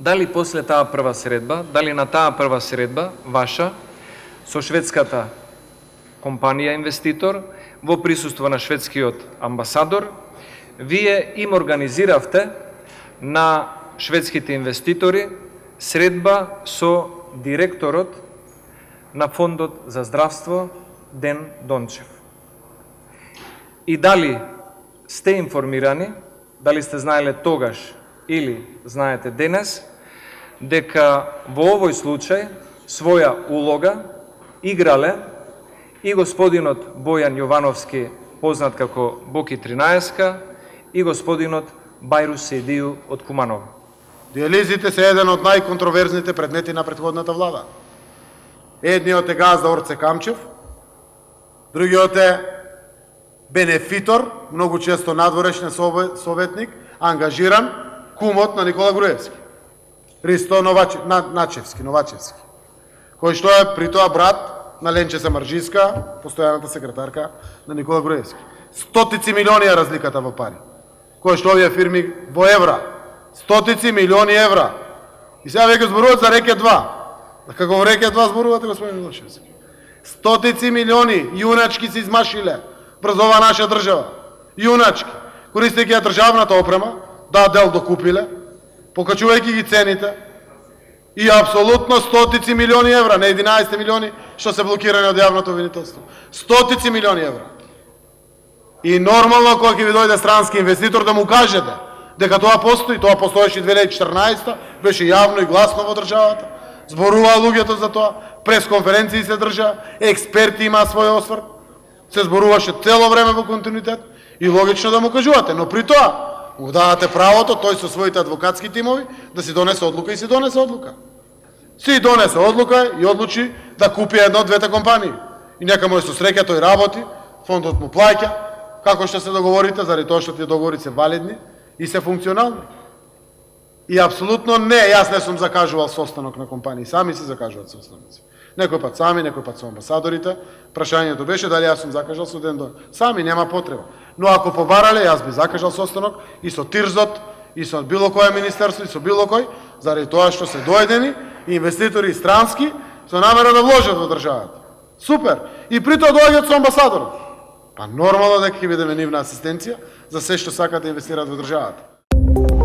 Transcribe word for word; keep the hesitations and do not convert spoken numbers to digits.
дали после таа прва средба, дали на таа прва средба, ваша, со шведската компанија инвеститор, во присуство на шведскиот амбасадор, вие им организиравте на шведските инвеститори средба со директорот на Фондот за здравство Ден Дончев. И дали сте информирани, дали сте знаеле тогаш или знаете денес, дека во овој случај своја улога играле и господинот Бојан Јовановски, познат како Боки тринаесетка, и господинот Бајрус Сеидију од Куманово. Диализите се еден од најконтроверзните предмети на претходната влада. Едниот е газда Орце Камчев, другиот е бенефитор, многу често надворешен советник, ангажиран, кумот на Никола Груевски, Ристо Новачев, Начевски, Новачевски, кој што е при тоа брат на Ленче Самарджиска, постојаната секретарка на Никола Груевски. Стотици милиони е разликата во пари, кој што овие фирми во евра, стотици милиони евра. И сега веќе зборуват за Рекет два. Како во Рекет два зборувате, господин Милошевски? Стотици милиони јуначки се измашиле врз ова наша држава. Јуначки, користејќи ја државната опрема, да дел докупиле, покачувајќи ги цените, и апсолутно стотици милиони евра, не единаесет милиони што се блокирани од јавното обвинителство. Стотици милиони евра. И нормално кога ќе ви дојде странски инвеститор да му кажете дека тоа постои, тоа постоеше две илјади и четрнаесета, беше јавно и гласно во државата, зборуваа луѓето за тоа, пресконференции се држаа, експерти имаа свој осврт, се зборуваше цело време во континуитет и логично да му кажувате, но при тоа му давате правото тој со своите адвокатски тимови да си донесе одлука и си донесе одлука. Си донесе одлука и одлучи да купи една од двете компании. И нека му е со среќа, тој работи, фондот му плаќа, како што се договорите, заради тоа што тие договори се валидни и се функционални. И апсолутно не, јас не сум закажувал состанок на компании, сами се закажуваат состаноци. Некој пат сами, некој пат со амбасадорите. Прашањето беше дали јас сум закажал со Ден Дончев. Сами, нема потреба. Но ако побарале, јас би закажал состанок и со Тирзот, и со било кое министерство, и со било кој, заради тоа што се дојдени инвеститори странски со намера да вложат во државата. Супер! И при тоа доаѓаат со амбасадорот. Па нормално дека ќе бидеме нивна асистенција за се што сакат да инвестираат во државата.